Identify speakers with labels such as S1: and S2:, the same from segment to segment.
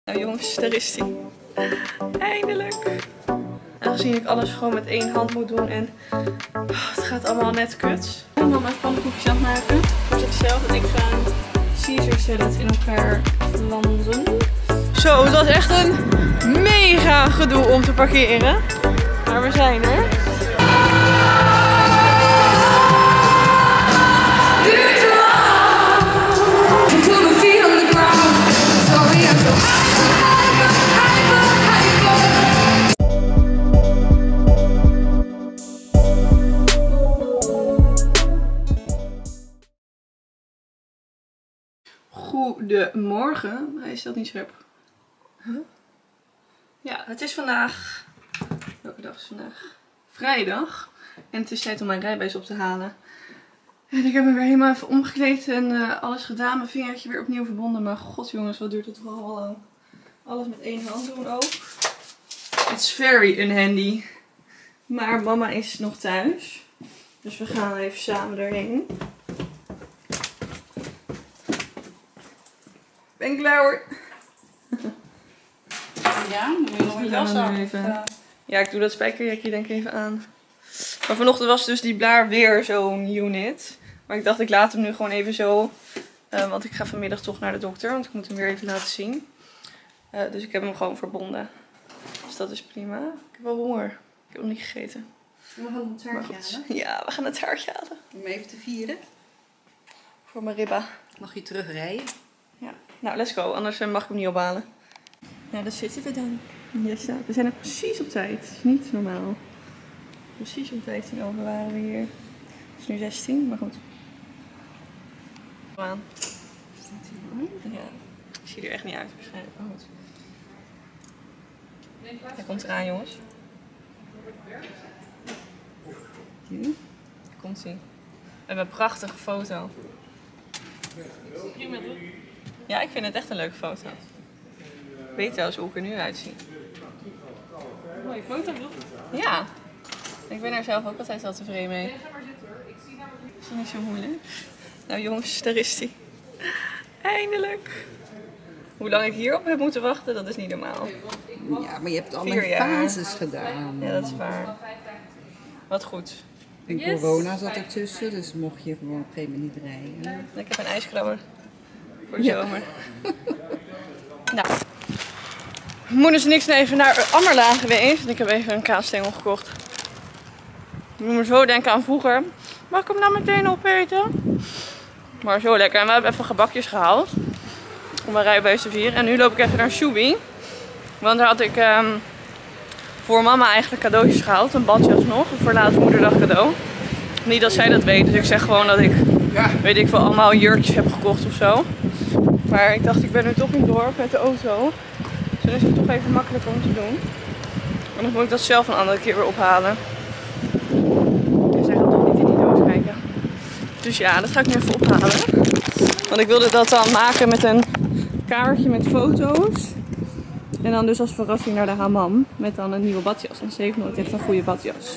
S1: Nou jongens, daar is hij. Eindelijk. Aangezien ik alles gewoon met één hand moet doen en het gaat allemaal net kut. Mama is pannenkoekjes aan het maken voor zichzelf en ik ga een Caesar salad in elkaar landen. Zo, het was echt een mega gedoe om te parkeren. Maar we zijn er. Goedemorgen. Hij is dat niet scherp. Huh? Ja, het is vandaag... Welke dag is vandaag? Vrijdag. En het is tijd om mijn rijbewijs op te halen. En ik heb me weer helemaal even omgekleed en alles gedaan. Mijn vingertje weer opnieuw verbonden. Maar god jongens, wat duurt het toch al lang. Alles met één hand doen ook. It's very unhandy. Maar mama is nog thuis. Dus we gaan even samen erheen. Ben klaar hoor.
S2: Ja, moet je nog een jas aan.
S1: Ja, ik doe dat spijkerjekje denk ik even aan. Maar vanochtend was dus die blaar weer zo'n unit. Maar ik dacht ik laat hem nu gewoon even zo. Want ik ga vanmiddag toch naar de dokter. Want ik moet hem weer even laten zien. Dus ik heb hem gewoon verbonden. Dus dat is prima. Ik heb wel honger. Ik heb nog niet gegeten.
S2: We gaan een taartje halen.
S1: Ja, we gaan het taartje halen.
S2: Om even te vieren.
S1: Voor mijn ribba.
S2: Mag je terugrijden?
S1: Ja. Nou, let's go. Anders mag ik hem niet ophalen. Ja, daar zitten we dan. Ja, staat. We zijn er precies op tijd. Dat is niet normaal. Precies om 15 over waren we hier. Het is nu 16, maar goed. Aan. Ja. Ik zie er echt niet uit waarschijnlijk. Maar goed. Hij komt eraan, jongens. Hier komt hij. We hebben een prachtige foto. Ja, ik vind het echt een leuke foto. Weet trouwens hoe ik er nu uitzie.
S2: Mooie foto, toch?
S1: Ja. Ik ben er zelf ook altijd wel tevreden mee. Is toch niet zo moeilijk? Nou jongens, daar is hij. Eindelijk. Hoe lang ik hierop heb moeten wachten, dat is niet normaal.
S2: Ja, maar je hebt allemaal fases gedaan.
S1: Ja, dat is waar. Wat goed.
S2: En corona zat ertussen, dus mocht je gewoon op een gegeven moment niet rijden.
S1: Ik heb een ijskrabber. Voor de zomer. Nou. Moeders en ik zijn even naar Ammerlaan geweest. Ik heb even een kaasstengel gekocht. Ik moet me zo denken aan vroeger. Mag ik hem nou meteen opeten? Maar zo lekker. En we hebben even gebakjes gehaald. Om mijn rijbewijs te vieren. En nu loop ik even naar Shubi. Want daar had ik voor mama eigenlijk cadeautjes gehaald. Een badjas nog. Voor later moederdag cadeau. Niet dat zij dat weet. Dus ik zeg gewoon dat ik, weet ik veel, allemaal jurkjes heb gekocht of zo. Maar ik dacht, ik ben nu toch in het dorp met de auto. Dus dan is het toch even makkelijker om te doen. En dan moet ik dat zelf een andere keer weer ophalen. Dus hij gaat toch niet in die doos kijken. Dus ja, dat ga ik nu even ophalen. Want ik wilde dat dan maken met een kaartje met foto's. En dan dus als verrassing naar de hammam. Met dan een nieuwe badjas. En ze heeft nooit echt een goede badjas.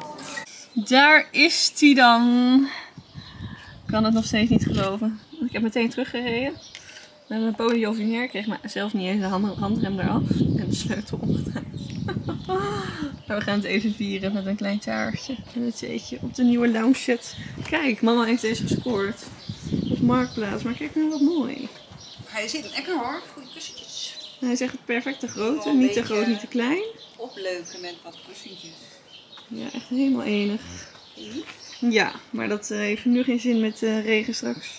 S1: Daar is die dan. Ik kan het nog steeds niet geloven. Ik heb meteen teruggereden. Met een poliovineer. Ik kreeg zelf niet eens de handrem eraf. En de sleutel omgedraaid. Maar we gaan het even vieren met een klein taartje. En een theetje op de nieuwe lounge set. Kijk, mama heeft deze gescoord. Op Marktplaats. Maar kijk nou wat mooi.
S2: Hij zit lekker hoor. Goede kussentjes.
S1: Hij is echt het perfecte grootte. Niet te groot, niet te klein.
S2: Opleuken met wat kussentjes.
S1: Ja, echt helemaal enig. Ja, maar dat heeft nu geen zin met regen straks.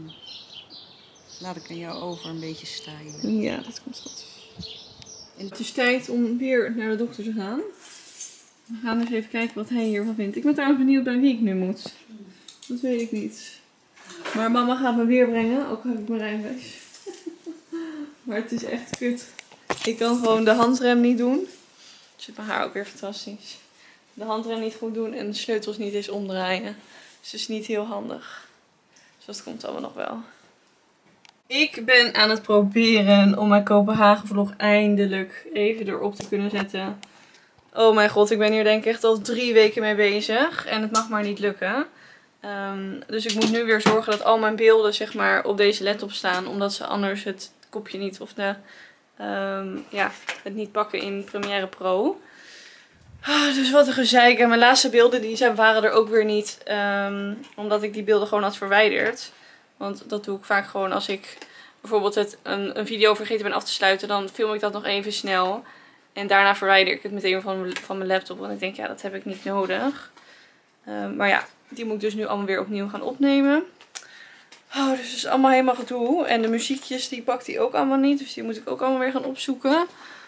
S2: Laat ik aan jou over een beetje stijgen.
S1: Ja, dat komt goed. En het is tijd om weer naar de dokter te gaan. We gaan eens even kijken wat hij hiervan vindt. Ik ben trouwens benieuwd bij wie ik nu moet. Dat weet ik niet. Maar mama gaat me weer brengen. Ook heb ik mijn rijbewijs. Maar het is echt kut. Ik kan gewoon de handrem niet doen. Ik zit mijn haar ook weer fantastisch. De handrem niet goed doen en de sleutels niet eens omdraaien. Dus het is niet heel handig. Dus dat komt allemaal nog wel. Ik ben aan het proberen om mijn Kopenhagen vlog eindelijk even erop te kunnen zetten. Oh mijn god, ik ben hier denk ik echt al 3 weken mee bezig. En het mag maar niet lukken. Dus ik moet nu weer zorgen dat al mijn beelden zeg maar op deze laptop staan. Omdat ze anders het kopje niet of de ja, het niet pakken in Premiere Pro. Dus wat een gezeik. En mijn laatste beelden waren er ook weer niet. Omdat ik die beelden gewoon had verwijderd. Want dat doe ik vaak gewoon als ik bijvoorbeeld een video vergeten ben af te sluiten. Dan film ik dat nog even snel. En daarna verwijder ik het meteen van mijn laptop. Want ik denk, ja, dat heb ik niet nodig. Maar ja, die moet ik dus nu allemaal weer opnieuw gaan opnemen. Dus het is allemaal helemaal gedoe. En de muziekjes, die pakt hij ook allemaal niet. Dus die moet ik ook allemaal weer gaan opzoeken.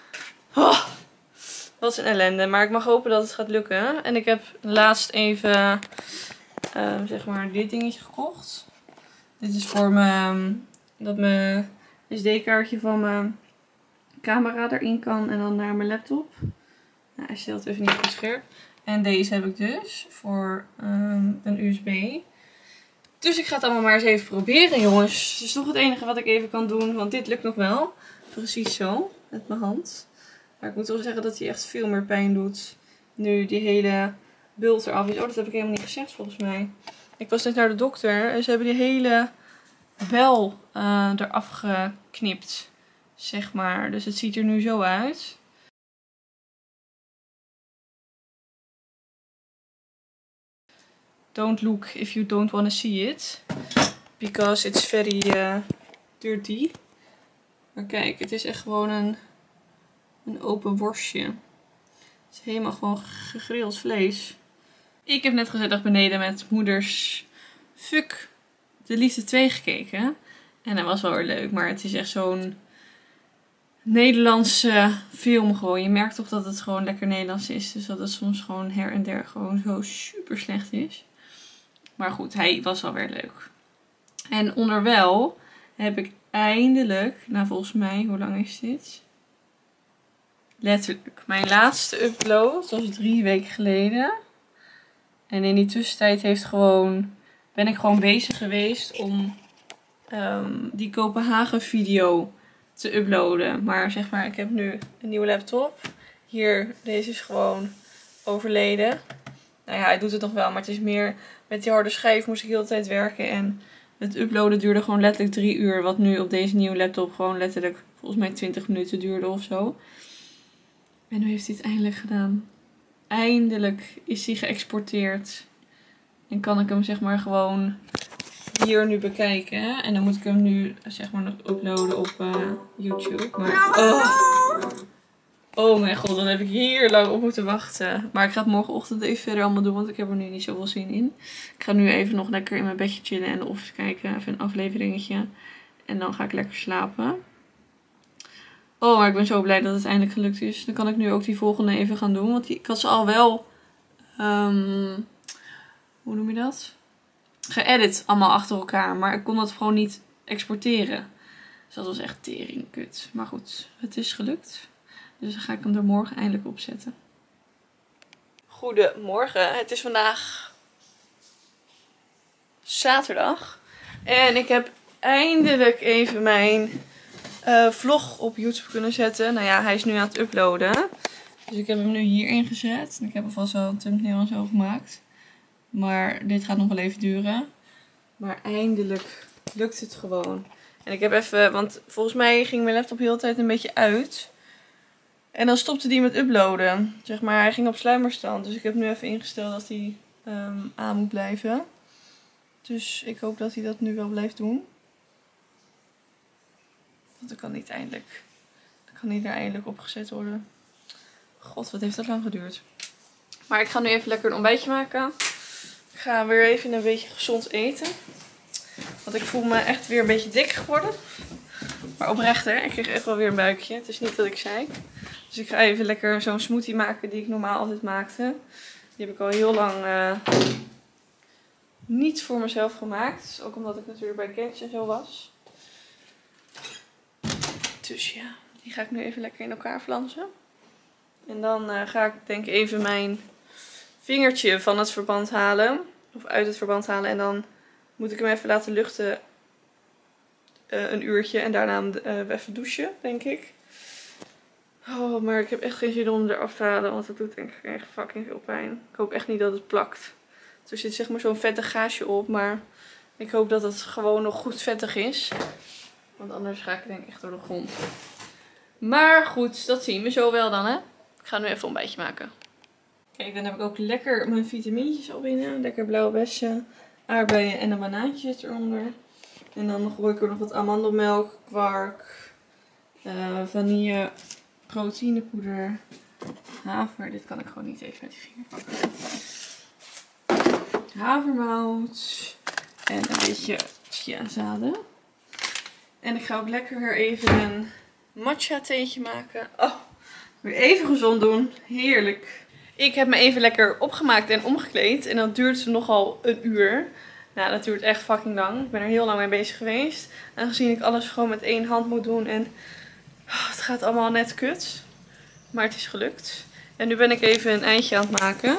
S1: Wat een ellende. Maar ik mag hopen dat het gaat lukken. En ik heb laatst even, zeg maar, dit dingetje gekocht. Dit is voor dat mijn SD-kaartje van mijn camera erin kan. En dan naar mijn laptop. Nou, hij stelt even niet goed scherp. En deze heb ik dus voor een USB. Dus ik ga het allemaal maar eens even proberen, jongens. Het is toch het enige wat ik even kan doen. Want dit lukt nog wel. Precies zo. Met mijn hand. Maar ik moet wel zeggen dat hij echt veel meer pijn doet. Nu die hele bult eraf is. Oh, dat heb ik helemaal niet gezegd volgens mij. Ik was net naar de dokter. En ze hebben die hele bel eraf geknipt. Zeg maar. Dus het ziet er nu zo uit. Don't look if you don't want to see it. Because it's very dirty. Maar kijk, het is echt gewoon een open worstje. Het is helemaal gewoon gegrild vlees. Ik heb net gezellig beneden met moeders Fuck de Liefde 2 gekeken. En dat was wel weer leuk. Maar het is echt zo'n Nederlandse film gewoon. Je merkt toch dat het gewoon lekker Nederlands is. Dus dat het soms gewoon her en der gewoon zo super slecht is. Maar goed, hij was wel weer leuk. En onderwijl heb ik eindelijk, nou volgens mij, hoe lang is dit? Letterlijk, mijn laatste upload was 3 weken geleden. En in die tussentijd ben ik gewoon bezig geweest om die Kopenhagen video te uploaden. Maar zeg maar, ik heb nu een nieuwe laptop. Hier, deze is gewoon overleden. Nou ja, hij doet het nog wel, maar het is meer met die harde schijf moest ik heel de tijd werken. En het uploaden duurde gewoon letterlijk 3 uur. Wat nu op deze nieuwe laptop gewoon letterlijk volgens mij 20 minuten duurde of zo. En nu heeft hij het eindelijk gedaan. Eindelijk is hij geëxporteerd. En kan ik hem zeg maar gewoon hier nu bekijken. En dan moet ik hem nu zeg maar nog uploaden op YouTube. Maar oh mijn god, dan heb ik hier lang op moeten wachten. Maar ik ga het morgenochtend even verder allemaal doen, want ik heb er nu niet zoveel zin in. Ik ga nu even nog lekker in mijn bedje chillen en de Office kijken. Even een afleveringetje. En dan ga ik lekker slapen. Oh, maar ik ben zo blij dat het eindelijk gelukt is. Dan kan ik nu ook die volgende even gaan doen. Want ik had ze al wel, hoe noem je dat? Geëdit allemaal achter elkaar. Maar ik kon dat gewoon niet exporteren. Dus dat was echt teringkut. Maar goed, het is gelukt. Dus dan ga ik hem er morgen eindelijk opzetten. Goedemorgen. Het is vandaag zaterdag. En ik heb eindelijk even mijn vlog op YouTube kunnen zetten. Nou ja, hij is nu aan het uploaden. Dus ik heb hem nu hierin gezet. En ik heb alvast wel een thumbnail en zo gemaakt. Maar dit gaat nog wel even duren. Maar eindelijk lukt het gewoon. En ik heb even, want volgens mij ging mijn laptop heel de tijd een beetje uit. En dan stopte die met uploaden. Zeg maar, hij ging op sluimerstand. Dus ik heb nu even ingesteld dat hij aan moet blijven. Dus ik hoop dat hij dat nu wel blijft doen. Want dan kan hij er eindelijk opgezet worden. God, wat heeft dat lang geduurd. Maar ik ga nu even lekker een ontbijtje maken. Ik ga weer even een beetje gezond eten. Want ik voel me echt weer een beetje dik geworden. Maar oprecht hè, ik kreeg echt wel weer een buikje. Het is niet dat ik zeik. Dus ik ga even lekker zo'n smoothie maken die ik normaal altijd maakte. Die heb ik al heel lang niet voor mezelf gemaakt. Dus ook omdat ik natuurlijk bij Kentje en zo was. Dus ja, die ga ik nu even lekker in elkaar flansen. En dan ga ik denk ik even mijn vingertje van het verband halen. Of uit het verband halen. En dan moet ik hem even laten luchten. Een uurtje. En daarna even douchen, denk ik. Oh, maar ik heb echt geen zin om hem eraf te halen. Want het doet denk ik echt fucking veel pijn. Ik hoop echt niet dat het plakt. Er zit zeg maar zo'n vettig gaasje op. Maar ik hoop dat het gewoon nog goed vettig is. Want anders ga ik denk ik echt door de grond. Maar goed, dat zien we zo wel dan, hè. Ik ga nu even een ontbijtje maken. Kijk, dan heb ik ook lekker mijn vitamintjes al binnen. Lekker blauwe bessen, aardbeien en een banaantje zit eronder. En dan gooi ik er nog wat amandelmelk, kwark, vanille, proteïnepoeder, haver. Dit kan ik gewoon niet even met die vinger pakken. Havermout en een beetje chiazaden. En ik ga ook lekker weer even een matcha theetje maken. Oh, weer even gezond doen. Heerlijk. Ik heb me even lekker opgemaakt en omgekleed. En dat duurt nogal een uur. Nou, dat duurt echt fucking lang. Ik ben er heel lang mee bezig geweest. Aangezien ik alles gewoon met één hand moet doen. En het gaat allemaal net kut. Maar het is gelukt. En nu ben ik even een eindje aan het maken.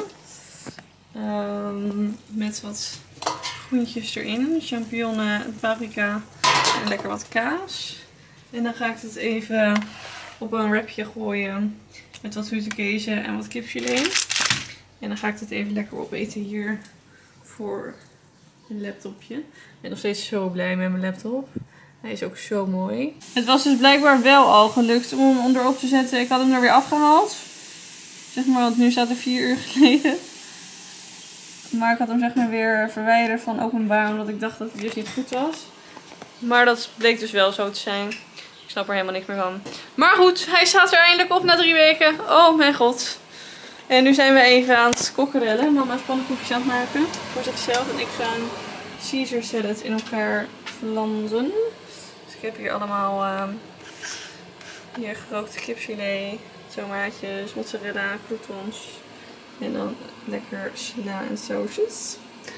S1: Met wat groentjes erin. Champignonnen, paprika en lekker wat kaas. En dan ga ik het even op een wrapje gooien. Met wat hutekezen en wat kipfilet. En dan ga ik het even lekker opeten hier voor een laptopje. Ik ben nog steeds zo blij met mijn laptop. Hij is ook zo mooi. Het was dus blijkbaar wel al gelukt om hem erop te zetten. Ik had hem er weer afgehaald. Zeg maar, want nu staat er 4 uur geleden. Maar ik had hem zeg maar weer verwijderd van openbaar. Omdat ik dacht dat het dus niet goed was. Maar dat bleek dus wel zo te zijn. Ik snap er helemaal niks meer van. Maar goed, hij staat er eindelijk op na 3 weken. Oh mijn god. En nu zijn we even aan het kokkerellen. Mama is pannenkoekjes aan het maken voor zichzelf. En ik ga een Caesar salad in elkaar flanzen. Dus ik heb hier allemaal hier gerookte kipfilet, tomaatjes, mozzarella, croutons. En dan lekker sla en sausjes.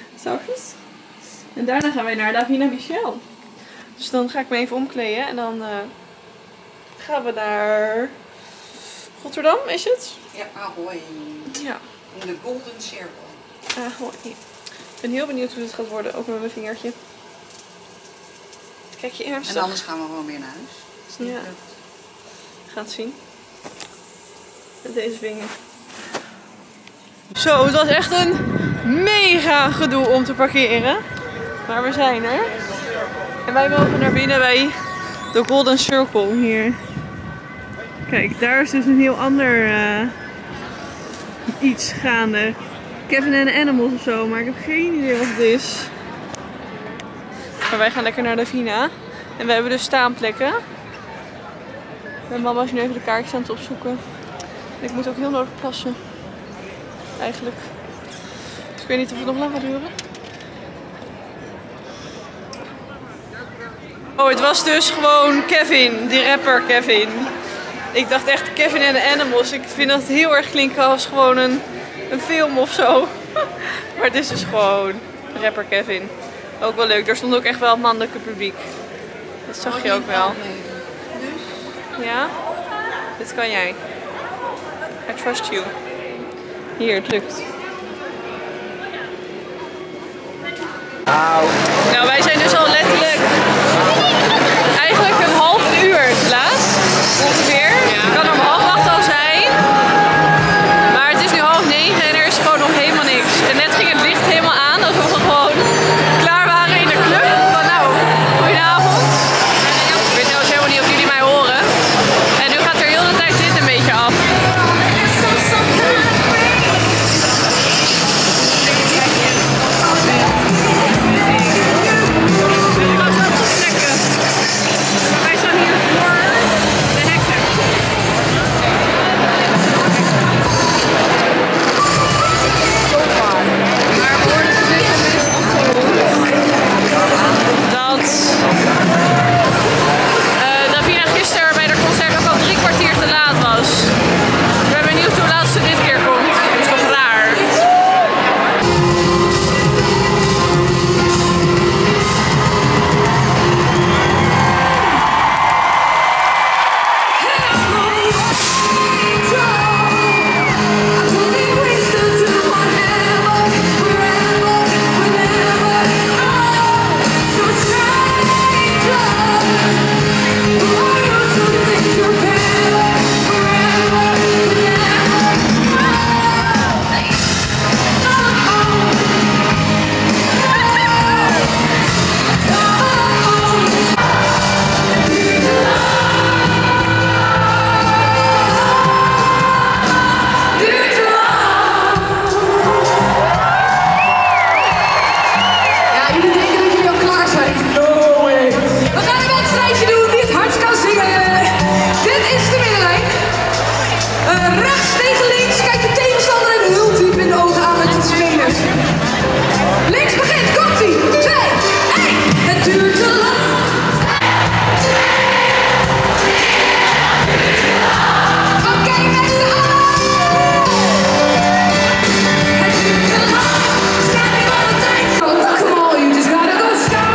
S1: En daarna gaan wij naar Davina Michel. Dus dan ga ik me even omkleden en dan gaan we naar Rotterdam, is het?
S2: Ja, Ahoy.
S1: Ja.
S2: In de Golden Circle.
S1: Ahoy. Ik ben heel benieuwd hoe dit gaat worden, ook met mijn vingertje. Kijk je ernstig.
S2: En anders gaan we gewoon weer naar huis.
S1: Ja. We gaan het zien. Met deze vinger. Zo, het was echt een mega gedoe om te parkeren. Maar we zijn er. En wij mogen naar binnen bij de Golden Circle hier. Kijk, daar is dus een heel ander iets gaande. Kevin and the Animals of zo, maar ik heb geen idee wat het is. Maar wij gaan lekker naar Davina. En we hebben dus staanplekken. Mijn mama is nu even de kaartjes aan het opzoeken. En ik moet ook heel nodig plassen. Eigenlijk. Dus ik weet niet of het nog lang gaat duren. Oh, het was dus gewoon Kevin, die rapper Kevin. Ik dacht echt Kevin and the Animals. Ik vind dat heel erg klinken als gewoon een film of zo. Maar het is dus gewoon rapper Kevin. Ook wel leuk. Er stond ook echt wel mannelijke publiek. Dat zag je ook wel. Ja? Dit kan jij. I trust you. Hier, het lukt. Nou, wij zijn dus al letterlijk eigenlijk een half uur te laat. Ongeveer. Het kan om 7:30 al zijn. Maar het is nu 8:30 en er is gewoon nog helemaal niks. En net ging het licht helemaal aan alsof we gewoon klaar waren in de club. Van nou, goedenavond. Ik weet trouwens helemaal niet of jullie mij horen. En nu gaat er heel de tijd dit een beetje af.
S3: rechts tegen links. Kijk de tegenstander en heel diep in de ogen aan met de spelers. Links begint, komt-ie. 2, 1. Het duurt te lang. Oké, mensen, het duurt te lang. Sta je aan de tijd? Come on, you just gotta go start.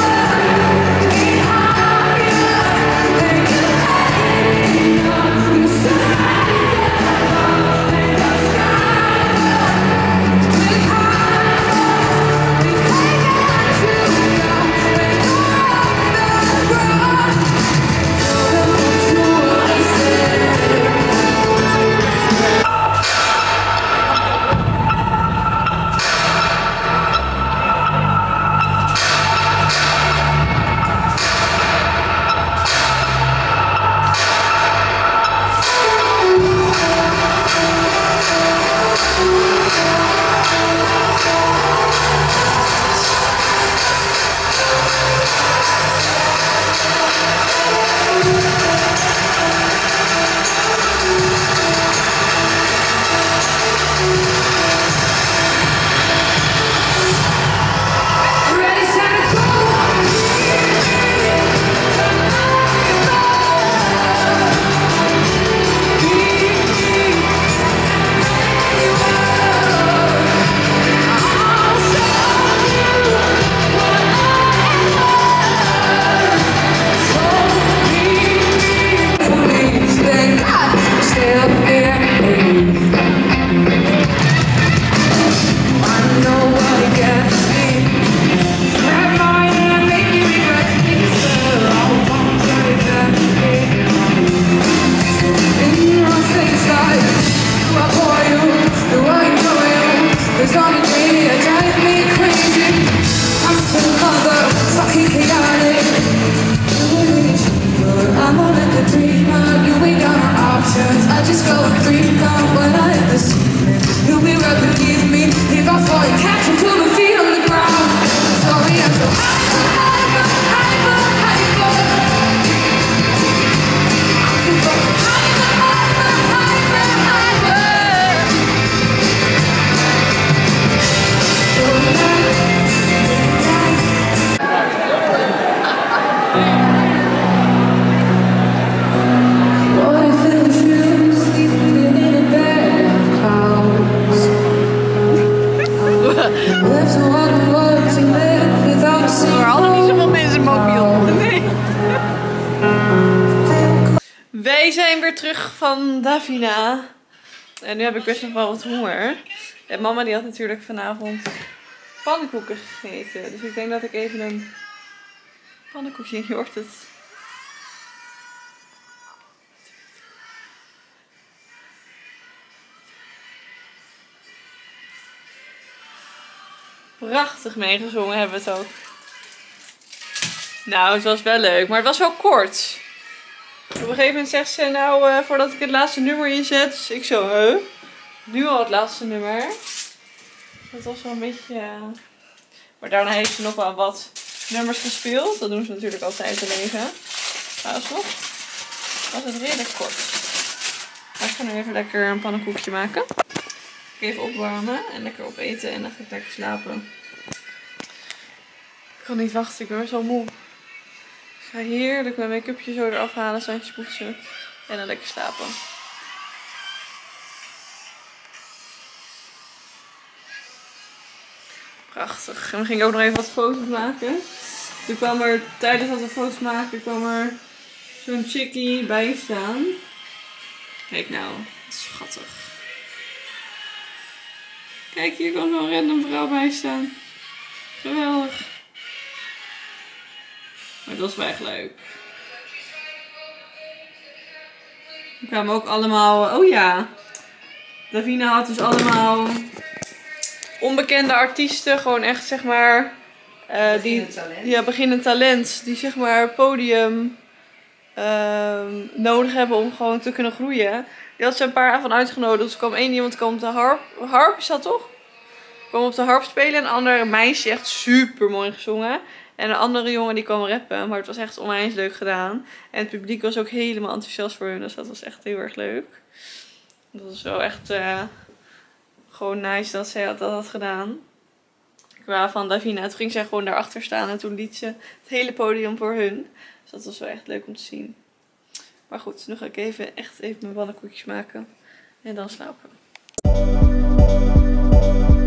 S1: Er hadden niet zoveel mensen mobiel. Nee. Wij zijn weer terug van Davina. En nu heb ik best nog wel wat honger. En mama die had natuurlijk vanavond pannenkoeken gegeten. Dus ik denk dat ik even een pannenkoekje, je hoort het. Prachtig meegezongen hebben we het ook. Nou, het was wel leuk, maar het was wel kort. Op een gegeven moment zegt ze, nou, voordat ik het laatste nummer inzet. Dus ik zo, huh? Nu al het laatste nummer. Dat was wel een beetje... Maar daarna heeft ze nog wel wat nummers gespeeld. Dat doen ze natuurlijk altijd te leven. Maar alsnog was het redelijk kort. Maar ik ga nu even lekker een pannenkoekje maken. Even opwarmen en lekker opeten en dan ga ik lekker slapen. Ik kan niet wachten, ik ben zo moe. Ik ga heerlijk mijn make-upje zo eraf halen, standjes poetsen en dan lekker slapen. Prachtig. En dan ging ik ook nog even wat foto's maken. Toen kwam er, tijdens dat we foto's maken, kwam er zo'n chickie bij staan. Kijk nou, wat schattig. Kijk, hier kan zo'n random vrouw bij staan. Geweldig. Maar dat was wel echt leuk. We kwamen ook allemaal... Oh ja. Davina had dus allemaal onbekende artiesten. Gewoon echt zeg maar... beginnend talent. Die zeg maar podium nodig hebben om gewoon te kunnen groeien. Die had ze een paar van uitgenodigd. Dus er kwam één iemand op de harp, is dat toch? Kwam op de harp spelen. En een ander meisje, echt super mooi gezongen. En een andere jongen die kwam rappen. Maar het was echt onwijs leuk gedaan. En het publiek was ook helemaal enthousiast voor hun. Dus dat was echt heel erg leuk. Dat is wel echt gewoon nice dat zij dat had gedaan. Qua van Davina. Toen ging zij gewoon daarachter staan en toen liet ze het hele podium voor hun. Dus dat was wel echt leuk om te zien. Maar goed, nu ga ik even mijn pannenkoekjes maken. En dan slapen.